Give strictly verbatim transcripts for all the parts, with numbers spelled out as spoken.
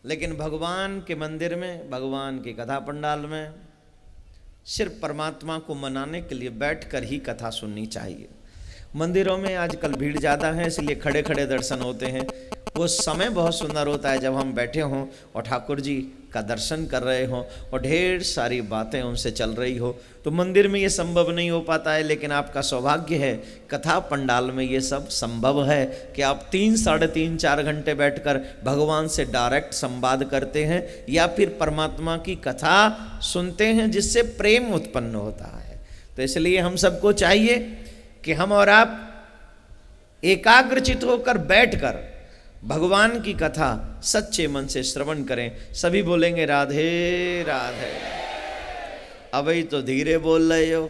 लेकिन भगवान के मंदिर में, भगवान के कथा पंडाल में सिर्फ परमात्मा को मनाने के लिए बैठकर ही कथा सुननी चाहिए। मंदिरों में आजकल भीड़ ज़्यादा है, इसलिए खड़े खड़े दर्शन होते हैं। वो समय बहुत सुंदर होता है जब हम बैठे हों और ठाकुर जी का दर्शन कर रहे हों और ढेर सारी बातें उनसे चल रही हो। तो मंदिर में ये संभव नहीं हो पाता है, लेकिन आपका सौभाग्य है कथा पंडाल में ये सब संभव है कि आप तीन साढ़े तीन चार घंटे बैठकर भगवान से डायरेक्ट संवाद करते हैं या फिर परमात्मा की कथा सुनते हैं, जिससे प्रेम उत्पन्न होता है। तो इसलिए हम सबको चाहिए कि हम और आप एकाग्रचित होकर बैठकर भगवान की कथा सच्चे मन से श्रवण करें। सभी बोलेंगे राधे राधे। अभी तो धीरे बोल रहे हो,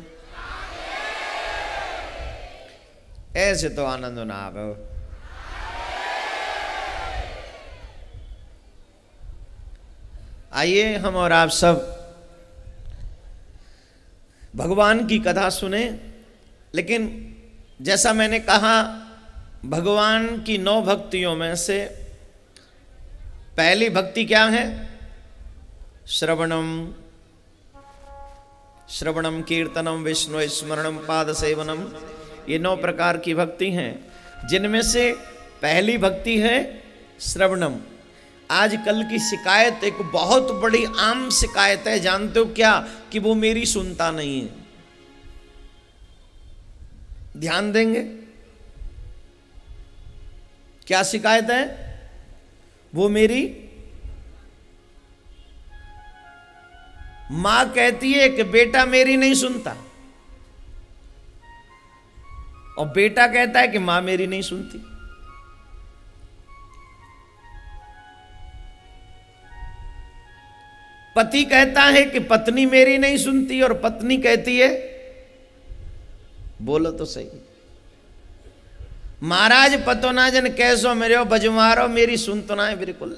ऐसे तो आनंद ना आवे। आइए हम और आप सब भगवान की कथा सुने। लेकिन जैसा मैंने कहा, भगवान की नौ भक्तियों में से पहली भक्ति क्या है? श्रवणम श्रवणम कीर्तनम विष्णु स्मरणम पाद सेवनम। ये नौ प्रकार की भक्ति हैं, जिनमें से पहली भक्ति है श्रवणम। आजकल की शिकायत, एक बहुत बड़ी आम शिकायत है, जानते हो क्या? कि वो मेरी सुनता नहीं है। ध्यान देंगे क्या शिकायत है? वो मेरी मां कहती है कि बेटा मेरी नहीं सुनता, और बेटा कहता है कि मां मेरी नहीं सुनती। पति कहता है कि पत्नी मेरी नहीं सुनती, और पत्नी कहती है, बोलो तो सही, महाराज पतो ना जन कैसो मेरे बजमारो मेरी सुन तो ना है बिल्कुल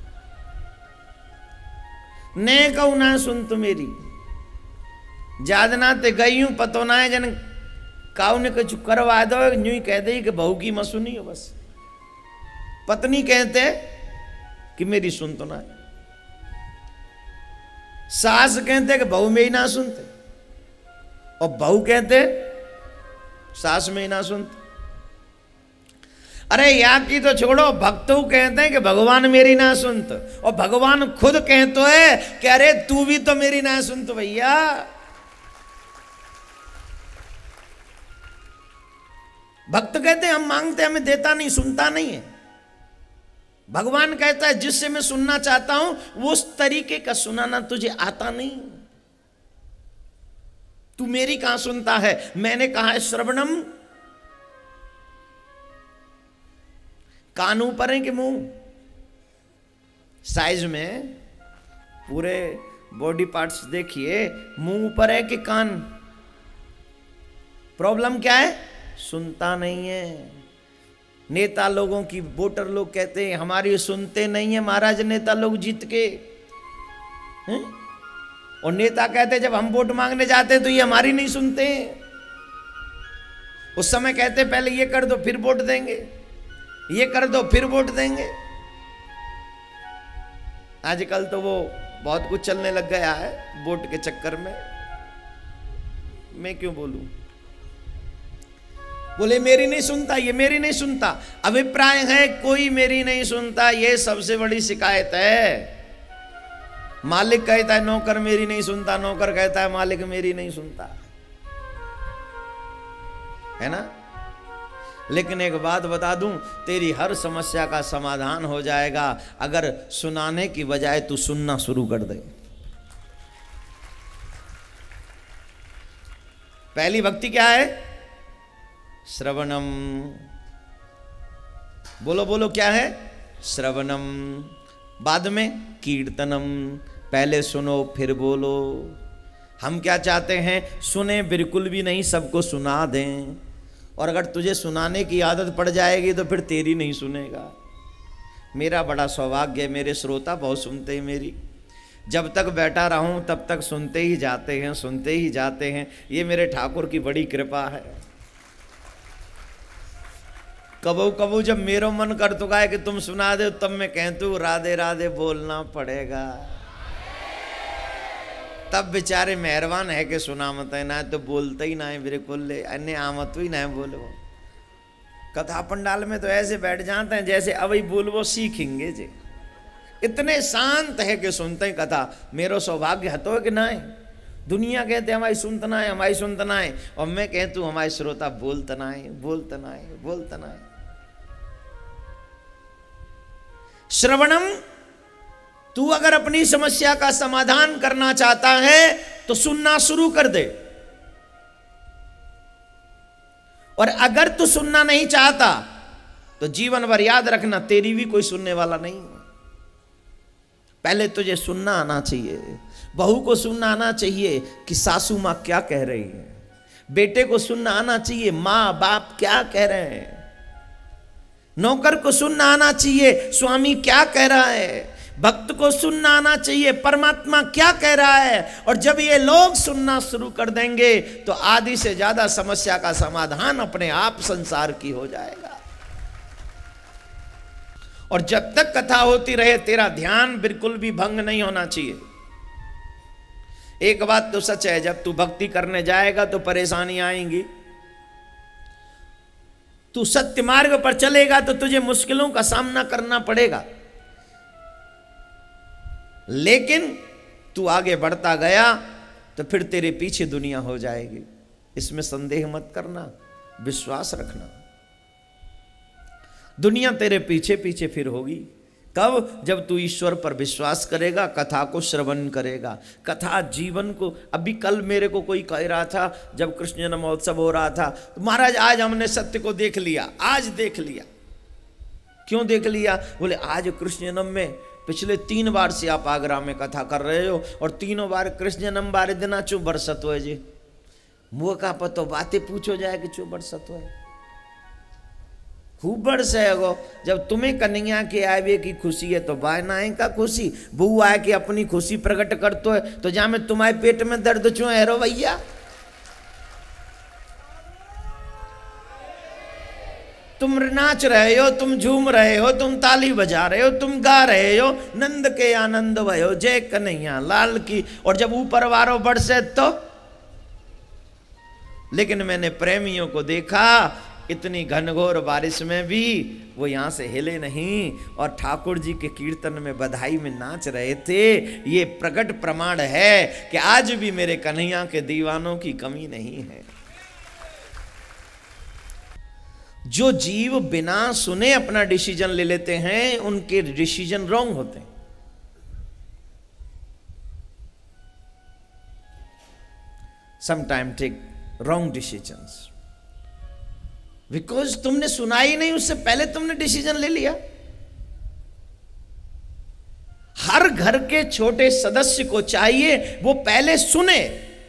ने कहू ना सुन तो मेरी जादना ते गई हूं पतो ना है जन काऊ ने कुछ करवा दो, यूं ही कह दे कि बहू की मैं सुनी हो बस। पत्नी कहते कि मेरी सुन तो ना है, सास कहते कि बहू में ही ना सुनते, और बहू कहते सास में ही ना सुनते। अरे यहाँ की तो छोड़ो, भक्तों कहते हैं कि भगवान मेरी ना सुनते, और भगवान खुद कहते है कि अरे तू भी तो मेरी ना सुनते भैया। भक्त कहते हैं हम मांगते हमें देता नहीं, सुनता नहीं है। भगवान कहता है जिससे मैं सुनना चाहता हूं वो उस तरीके का सुनाना तुझे आता नहीं, तू मेरी कहां सुनता है। मैंने कहा है श्रवणम, कान ऊपर है कि मुंह? साइज में पूरे बॉडी पार्ट्स देखिए, मुंह ऊपर है कि कान? प्रॉब्लम क्या है? सुनता नहीं है। नेता लोगों की, वोटर लोग कहते हैं हमारी सुनते नहीं है महाराज नेता लोग जीत के हैं? और नेता कहते जब हम वोट मांगने जाते हैं तो ये हमारी नहीं सुनते। उस समय कहते पहले ये कर दो फिर वोट देंगे, ये कर दो फिर वोट देंगे। आजकल तो वो बहुत कुछ चलने लग गया है वोट के चक्कर में। मैं क्यों बोलूं? बोले मेरी नहीं सुनता, ये मेरी नहीं सुनता। अभिप्राय है कोई मेरी नहीं सुनता, ये सबसे बड़ी शिकायत है। मालिक कहता है नौकर मेरी नहीं सुनता, नौकर कहता है मालिक मेरी नहीं सुनता, है ना? लेकिन एक बात बता दूं, तेरी हर समस्या का समाधान हो जाएगा अगर सुनाने की बजाय तू सुनना शुरू कर दे। पहली भक्ति क्या है? श्रवणम। बोलो बोलो क्या है? श्रवणम। बाद में कीर्तनम। पहले सुनो फिर बोलो। हम क्या चाहते हैं? सुने बिल्कुल भी नहीं, सबको सुना दें। और अगर तुझे सुनाने की आदत पड़ जाएगी तो फिर तेरी नहीं सुनेगा। मेरा बड़ा सौभाग्य है, मेरे श्रोता बहुत सुनते हैं मेरी। जब तक बैठा रहूं तब तक सुनते ही जाते हैं, सुनते ही जाते हैं। ये मेरे ठाकुर की बड़ी कृपा है। कबू कबू जब मेरो मन कर तो है कि तुम सुना दे, तब मैं कहतू राधे राधे बोलना पड़ेगा। तब बेचारे मेहरबान है कि सुना मत है ना, तो बोलते ही ना है बिल्कुल, अन्य आमत ही ना है बोलो। कथा पंडाल में तो ऐसे बैठ जाते हैं जैसे अभी बोल वो सीखेंगे जे, इतने शांत है कि सुनते हैं कथा। मेरो सौभाग्य हतो है कि ना है। दुनिया कहते हमारी सुनतना है, हमारी सुनतना है, और मैं कहतू हमारे श्रोता बोलतना है, बोलतना है, बोलतना है। श्रवणम, तू अगर अपनी समस्या का समाधान करना चाहता है तो सुनना शुरू कर दे, और अगर तू सुनना नहीं चाहता तो जीवन भर याद रखना तेरी भी कोई सुनने वाला नहीं है। पहले तुझे सुनना आना चाहिए। बहू को सुनना आना चाहिए कि सासू माँ क्या कह रही है, बेटे को सुनना आना चाहिए माँ बाप क्या कह रहे हैं, नौकर को सुनना आना चाहिए स्वामी क्या कह रहा है, भक्त को सुनना आना चाहिए परमात्मा क्या कह रहा है। और जब ये लोग सुनना शुरू कर देंगे तो आधी से ज्यादा समस्या का समाधान अपने आप संसार की हो जाएगा। और जब तक कथा होती रहे तेरा ध्यान बिल्कुल भी भंग नहीं होना चाहिए। एक बात तो सच है, जब तू भक्ति करने जाएगा तो परेशानी आएंगी। तू सत्य मार्ग पर चलेगा तो तुझे मुश्किलों का सामना करना पड़ेगा, लेकिन तू आगे बढ़ता गया तो फिर तेरे पीछे दुनिया हो जाएगी। इसमें संदेह मत करना, विश्वास रखना। दुनिया तेरे पीछे पीछे फिर होगी। कब? जब तू ईश्वर पर विश्वास करेगा, कथा को श्रवण करेगा। कथा जीवन को, अभी कल मेरे को कोई कह रहा था जब कृष्ण जन्म महोत्सव हो रहा था, तो महाराज आज हमने सत्य को देख लिया, आज देख लिया। क्यों देख लिया? बोले आज कृष्ण जन्म में पिछले तीन बार से आप आगरा में कथा कर रहे हो और तीनों बार कृष्ण जन्म बारे दिना चू बरसत हो जी। मुँह का पतो बातें पूछो जाए कि चू बरसत हो, खूब बरसेगो। जब तुम्हें कन्हैया के आवे की खुशी है तो बायनाए का खुशी, बहू आए कि अपनी खुशी प्रकट करते है तो जा में तुम्हारे पेट में दर्द चू है रो भैया। तुम नाच रहे हो, तुम झूम रहे हो, तुम ताली बजा रहे हो, तुम गा रहे हो, नंद के आनंद भयो जय कन्हैया लाल की। और जब ऊपर वारो बरसे तो, लेकिन मैंने प्रेमियों को देखा इतनी घनघोर बारिश में भी वो यहां से हिले नहीं और ठाकुर जी के कीर्तन में बधाई में नाच रहे थे। ये प्रकट प्रमाण है कि आज भी मेरे कन्हैया के दीवानों की कमी नहीं है। जो जीव बिना सुने अपना डिसीजन ले लेते हैं उनके डिसीजन रॉन्ग होते हैं। Sometime take wrong decisions because तुमने सुना ही नहीं, उससे पहले तुमने डिसीजन ले लिया। हर घर के छोटे सदस्य को चाहिए वो पहले सुने।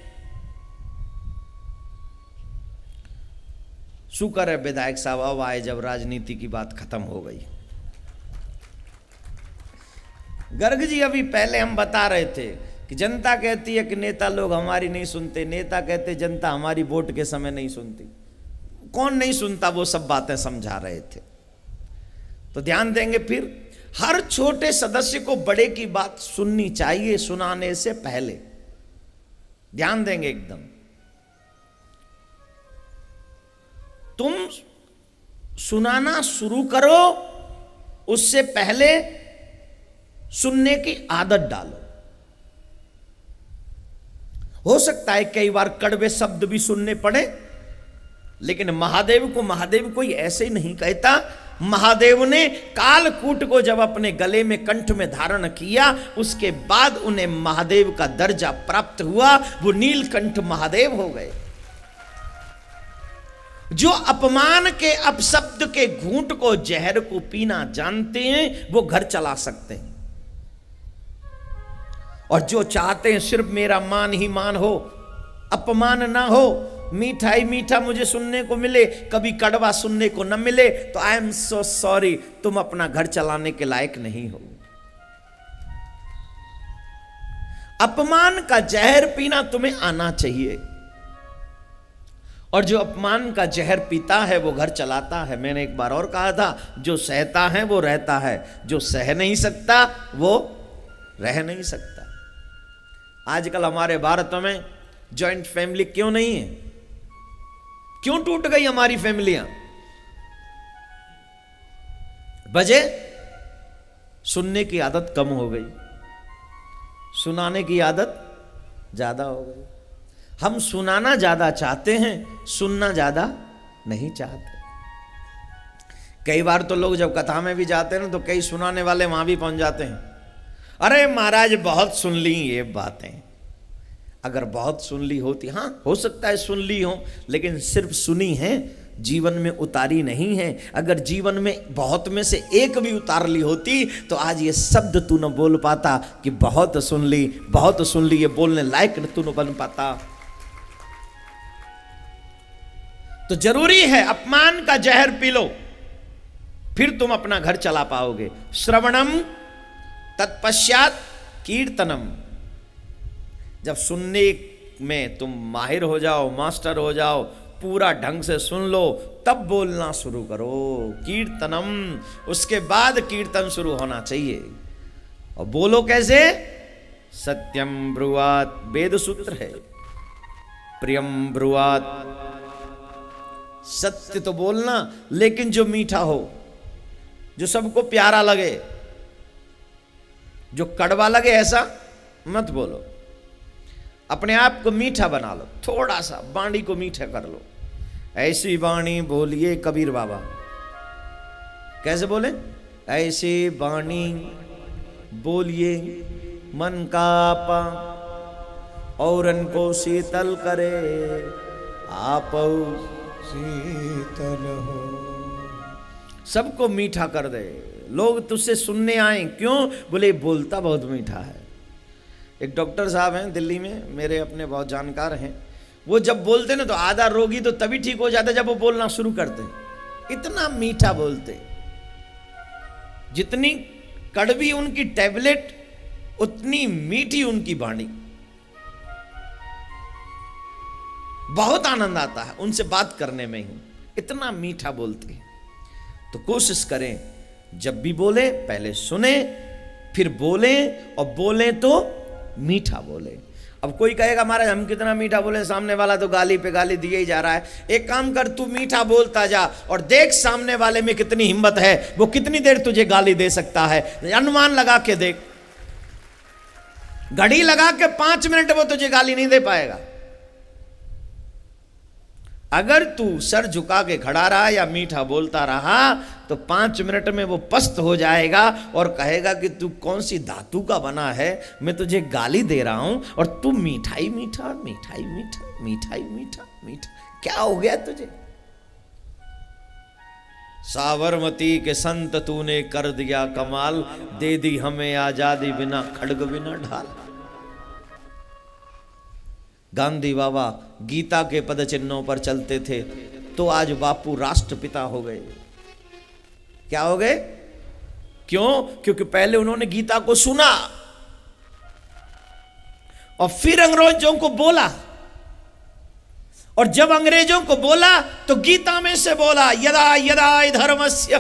शुक्र है विधायक साहब अब आए जब राजनीति की बात खत्म हो गई। गर्ग जी अभी पहले हम बता रहे थे कि जनता कहती है कि नेता लोग हमारी नहीं सुनते, नेता कहते जनता हमारी वोट के समय नहीं सुनती। कौन नहीं सुनता, वो सब बातें समझा रहे थे। तो ध्यान देंगे, फिर हर छोटे सदस्य को बड़े की बात सुननी चाहिए सुनाने से पहले। ध्यान देंगे एकदम। तुम सुनाना शुरू करो, उससे पहले सुनने की आदत डालो। हो सकता है कई बार कड़वे शब्द भी सुनने पड़े, लेकिन महादेव को महादेव कोई ऐसे ही नहीं कहता। महादेव ने कालकूट को जब अपने गले में कंठ में धारण किया, उसके बाद उन्हें महादेव का दर्जा प्राप्त हुआ। वो नीलकंठ महादेव हो गए। जो अपमान के अपशब्द के घूंट को, जहर को पीना जानते हैं, वो घर चला सकते हैं। और जो चाहते हैं सिर्फ मेरा मान ही मान हो, अपमान ना हो, मीठा ही मीठा मुझे सुनने को मिले, कभी कड़वा सुनने को न मिले, तो आई एम सो सॉरी, तुम अपना घर चलाने के लायक नहीं हो। अपमान का जहर पीना तुम्हें आना चाहिए। और जो अपमान का जहर पीता है वो घर चलाता है। मैंने एक बार और कहा था, जो सहता है वो रहता है, जो सह नहीं सकता वो रह नहीं सकता। आजकल हमारे भारत में जॉइंट फैमिली क्यों नहीं है? क्यों टूट गई हमारी फैमिलियां? वजह सुनने की आदत कम हो गई, सुनाने की आदत ज्यादा हो गई। हम सुनाना ज्यादा चाहते हैं, सुनना ज्यादा नहीं चाहते। कई बार तो लोग जब कथा में भी जाते हैं ना, तो कई सुनाने वाले वहां भी पहुंच जाते हैं, अरे महाराज बहुत सुन ली ये बातें। अगर बहुत सुन ली होती, हाँ हो सकता है सुन ली हो, लेकिन सिर्फ सुनी है, जीवन में उतारी नहीं है। अगर जीवन में बहुत में से एक भी उतार ली होती तो आज ये शब्द तू न बोल पाता कि बहुत सुन ली, बहुत सुन ली, ये बोलने लायक तू न बन पाता। तो जरूरी है अपमान का जहर पी लो, फिर तुम अपना घर चला पाओगे। श्रवणम तत्पश्चात कीर्तनम। जब सुनने में तुम माहिर हो जाओ, मास्टर हो जाओ, पूरा ढंग से सुन लो, तब बोलना शुरू करो। कीर्तनम, उसके बाद कीर्तन शुरू होना चाहिए। और बोलो कैसे? सत्यम ब्रुवात, वेद सूत्र है, प्रियम ब्रुवात। सत्य तो बोलना, लेकिन जो मीठा हो, जो सबको प्यारा लगे। जो कड़वा लगे ऐसा मत बोलो। अपने आप को मीठा बना लो, थोड़ा सा वाणी को मीठा कर लो। ऐसी वाणी बोलिए कबीर बाबा। कैसे बोले? ऐसी वाणी बोलिए मन का आपा, औरन को शीतल करे, आप शीतल हो। सबको मीठा कर दे, लोग तुझसे सुनने आए। क्यों? बोले बोलता बहुत मीठा है। एक डॉक्टर साहब हैं दिल्ली में, मेरे अपने बहुत जानकार हैं। वो जब बोलते ना तो आधा रोगी तो तभी ठीक हो जाता जब वो बोलना शुरू करते। इतना मीठा बोलते, जितनी कड़वी उनकी टैबलेट उतनी मीठी उनकी वाणी। बहुत आनंद आता है उनसे बात करने में ही, इतना मीठा बोलते हैं। तो कोशिश करें जब भी बोले पहले सुने, फिर बोले, और बोले तो मीठा बोले। अब कोई कहेगा महाराज हम कितना मीठा बोले, सामने वाला तो गाली पे गाली दिए ही जा रहा है। एक काम कर, तू मीठा बोलता जा और देख सामने वाले में कितनी हिम्मत है, वो कितनी देर तुझे गाली दे सकता है। अनुमान लगा के देख, घड़ी लगा के पांच मिनट वो तुझे गाली नहीं दे पाएगा। अगर तू सर झुका के खड़ा रहा या मीठा बोलता रहा तो पांच मिनट में वो पस्त हो जाएगा और कहेगा कि तू कौन सी धातु का बना है, मैं तुझे गाली दे रहा हूं और तू मिठाई मीठा मिठाई मीठा मिठाई मीठा मीठा, क्या हो गया तुझे? साबरमती के संत तूने कर दिया कमाल, दे दी हमें आजादी बिना खड्ग बिना ढाल। गांधी बाबा गीता के पद चिन्हों पर चलते थे तो आज बापू राष्ट्रपिता हो गए। क्या हो गए? क्यों? क्योंकि पहले उन्होंने गीता को सुना और फिर अंग्रेजों को बोला, और जब अंग्रेजों को बोला तो गीता में से बोला यदा यदा धर्मस्य,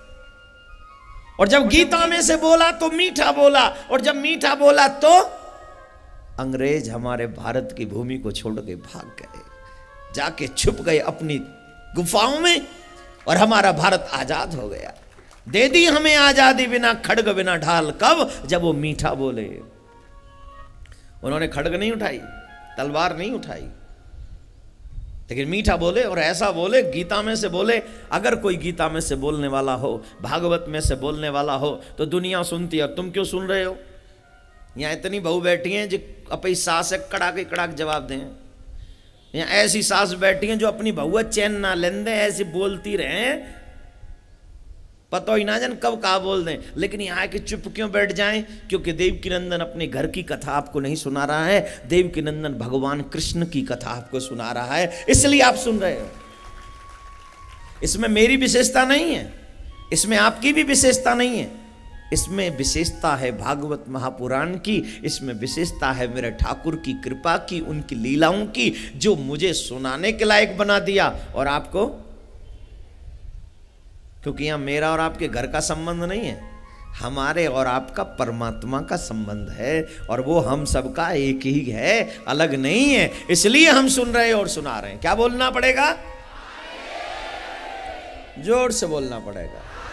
और जब गीता में से बोला तो मीठा बोला, और जब मीठा बोला तो अंग्रेज हमारे भारत की भूमि को छोड़ के भाग गए, जाके छुप गए अपनी गुफाओं में, और हमारा भारत आजाद हो गया। दे दी हमें आजादी बिना खड्ग बिना ढाल। कब? जब वो मीठा बोले। उन्होंने खड्ग नहीं उठाई, तलवार नहीं उठाई, लेकिन मीठा बोले, और ऐसा बोले गीता में से बोले। अगर कोई गीता में से बोलने वाला हो, भागवत में से बोलने वाला हो तो दुनिया सुनती है। तुम क्यों सुन रहे हो? यहाँ इतनी बहू बैठी हैं जो अपनी सास है कड़ाके कड़ाक जवाब दें। यहाँ ऐसी सास बैठी हैं जो अपनी बहुआ चैन ना लेन दें, ऐसी बोलती रहे, पता ही ना जान कब कहा बोल दें। लेकिन यहाँ के चुप क्यों बैठ जाएं? क्योंकि देवकी नंदन अपने घर की कथा आपको नहीं सुना रहा है, देवकी नंदन भगवान कृष्ण की कथा आपको सुना रहा है, इसलिए आप सुन रहे हो। इसमें मेरी विशेषता नहीं है, इसमें आपकी भी विशेषता नहीं है। इसमें विशेषता है भागवत महापुराण की, इसमें विशेषता है मेरे ठाकुर की कृपा की, उनकी लीलाओं की, जो मुझे सुनाने के लायक बना दिया। और आपको, क्योंकि यहां मेरा और आपके घर का संबंध नहीं है, हमारे और आपका परमात्मा का संबंध है, और वो हम सबका एक ही है, अलग नहीं है। इसलिए हम सुन रहे हैं और सुना रहे हैं। क्या बोलना पड़ेगा? जोर से बोलना पड़ेगा।